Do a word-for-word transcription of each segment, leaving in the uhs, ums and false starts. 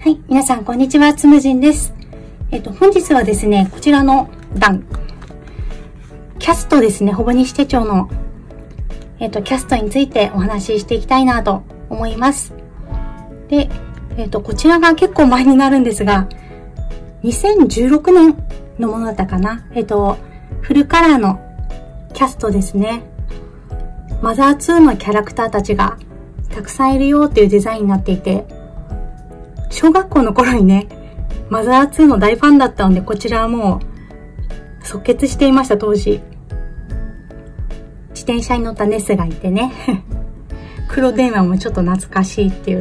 はい、皆さんこんにちは、つむじんです。えっと、本日はですね、こちらの段、キャストですね、ほぼ西手帳の、えっと、キャストについてお話ししていきたいなと思います。で、えっと、こちらが結構前になるんですが、にせんじゅうろくねんのものだったかな。えっと、フルカラーのキャストですね。マザーツーのキャラクターたちがたくさんいるよっていうデザインになっていて、小学校の頃にね、マザーツーの大ファンだったので、こちらはもう即決していました、当時。自転車に乗ったネスがいてね。黒電話もちょっと懐かしいっていう。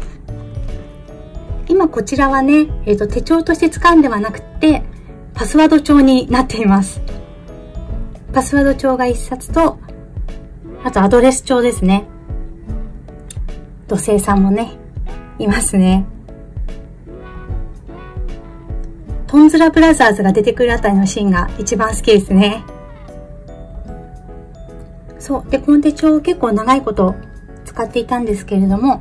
今こちらはね、えっと、手帳として使うんではなくて、パスワード帳になっています。パスワード帳が一冊と、あとアドレス帳ですね。土星さんもね、いますね。トンズラブラザーズが出てくるあたりのシーンが一番好きですね。そう。で、この手帳を結構長いこと使っていたんですけれども、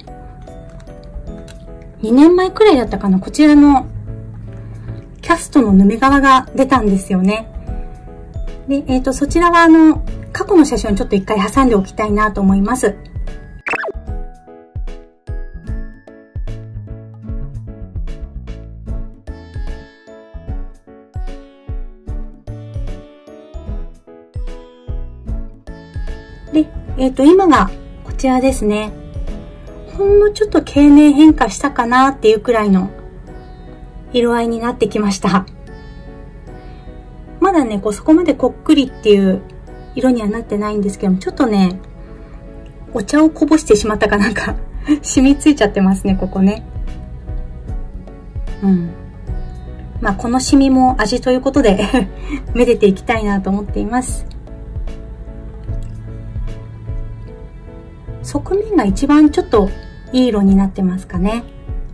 にねんまえくらいだったかな、こちらのキャストのヌメ革が出たんですよね。で、えっと、そちらはあの、過去の写真をちょっと一回挟んでおきたいなと思います。で、えっと、今がこちらですね。ほんのちょっと経年変化したかなっていうくらいの色合いになってきました。まだね、こうそこまでこっくりっていう色にはなってないんですけども、ちょっとね、お茶をこぼしてしまったかなんか染みついちゃってますね、ここね。うん。まあ、この染みも味ということでめでていきたいなと思っています。側面が一番ちょっといい色になってますかね。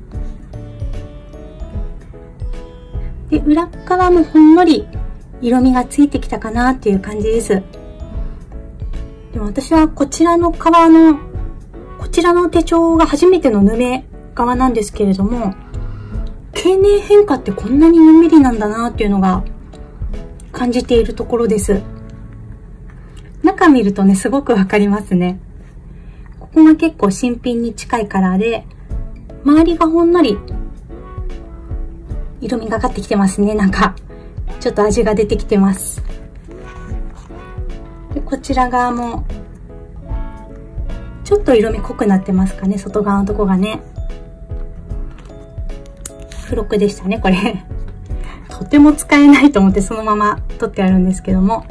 で、裏側もほんのり色味がついてきたかなっていう感じです。でも私はこちらの革の、こちらの手帳が初めてのヌメ革なんですけれども、経年変化ってこんなにのんびりなんだなっていうのが感じているところです。中見るとね、すごくわかりますね。ここが結構新品に近いカラーで、周りがほんのり色味がかってきてますね。なんか、ちょっと味が出てきてます。で、こちら側も、ちょっと色味濃くなってますかね。外側のとこがね。付録でしたね、これ。とても使えないと思ってそのまま取ってあるんですけども。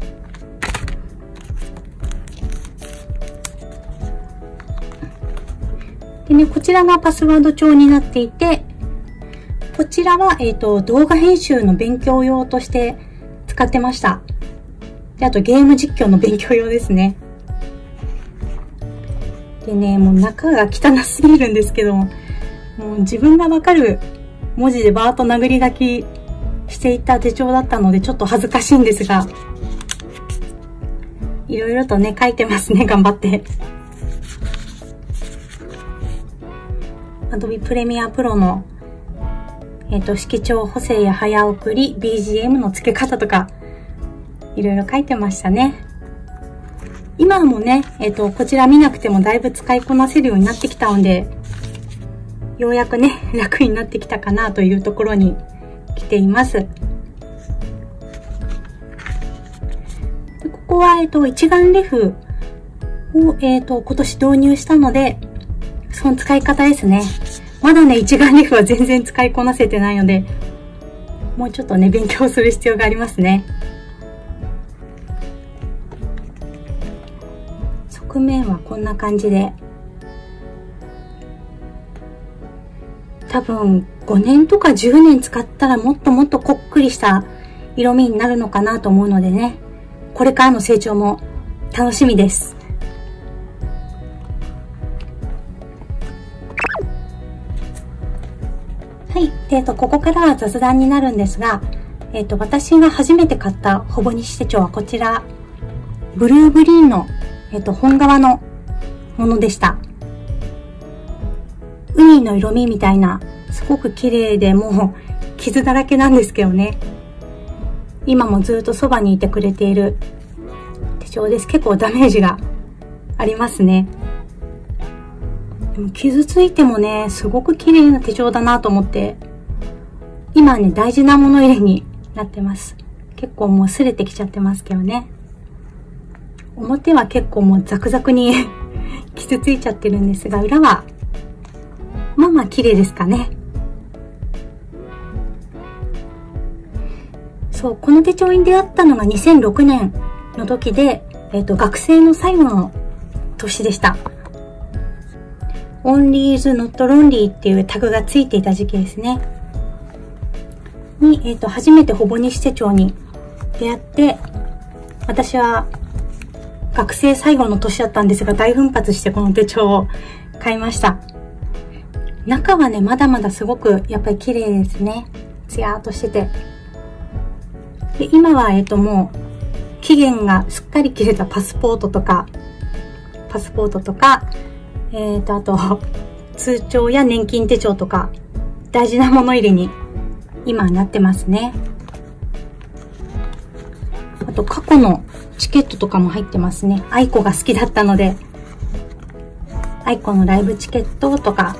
でね、こちらがパスワード帳になっていて、こちらは、えっと、動画編集の勉強用として使ってました。で、あとゲーム実況の勉強用ですね。でね、もう中が汚すぎるんですけども、もう自分がわかる文字でバーッと殴り書きしていた手帳だったので、ちょっと恥ずかしいんですが、いろいろとね、書いてますね、頑張って。Adobe Premiere Pro の、えっと、色調補正や早送り、ビージーエム の付け方とか、いろいろ書いてましたね。今もね、えっと、こちら見なくてもだいぶ使いこなせるようになってきたので、ようやくね、楽になってきたかなというところに来ています。で、ここは、えっと、一眼レフを、えっと、今年導入したので、その使い方ですね。まだね、一眼レフは全然使いこなせてないので、もうちょっとね、勉強する必要がありますね。側面はこんな感じで、多分ごねんとかじゅうねん使ったらもっともっとこっくりした色味になるのかなと思うのでね、これからの成長も楽しみです。はい。えっと、ここからは雑談になるんですが、えっと、私が初めて買ったほぼ西手帳はこちら、ブルーグリーンの、えっと、本革のものでした。海の色味みたいな、 すごく綺麗で、もう傷だらけなんですけどね。今もずっとそばにいてくれている手帳です。結構ダメージがありますね。でも傷ついてもね、すごく綺麗な手帳だなと思って、今はね、大事なもの入れになってます。結構もう擦れてきちゃってますけどね。表は結構もうザクザクに傷ついちゃってるんですが、裏はまあまあ綺麗ですかね。そう、この手帳に出会ったのがにせんろくねんの時で、えっと、学生の最後の年でした。Only is not lonely っていうタグがついていた時期ですね。に、えっと、初めてほぼ西手帳に出会って、私は学生最後の年だったんですが、大奮発してこの手帳を買いました。中はね、まだまだすごくやっぱり綺麗ですね。ツヤーっとしてて。で、今は、えっと、もう、期限がすっかり切れたパスポートとか、パスポートとか、えっと、あと、通帳や年金手帳とか、大事なもの入れに、今はなってますね。あと、過去のチケットとかも入ってますね。愛子が好きだったので、愛子のライブチケットとか、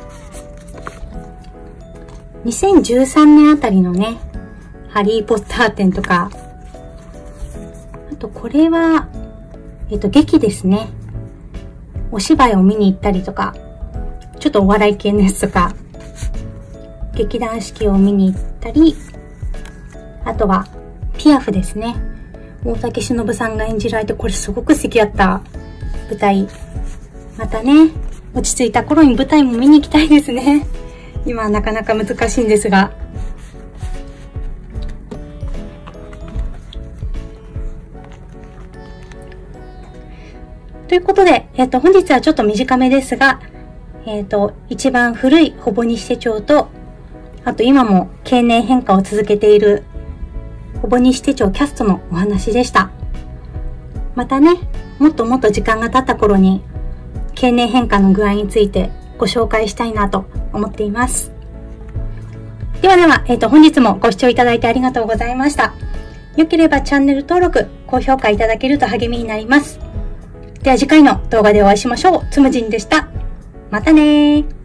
にせんじゅうさんねんあたりのね、ハリーポッター展とか、あとこれは、えっと、劇ですね。お芝居を見に行ったりとか、ちょっとお笑い系のやつとか、劇団四季を見に行ったり、あとは、ピアフですね。大竹しのぶさんが演じられて、これすごく好きだった舞台。またね、落ち着いた頃に舞台も見に行きたいですね。今はなかなか難しいんですが。ということで、えっと、本日はちょっと短めですが、えっと、一番古いほぼ西手帳と、あと今も経年変化を続けているほぼ西手帳キャストのお話でした。またね、もっともっと時間が経った頃に、経年変化の具合についてご紹介したいなと思っています。ではでは、えっと、本日もご視聴いただいてありがとうございました。良ければチャンネル登録、高評価いただけると励みになります。では次回の動画でお会いしましょう。つむじんでした。またねー。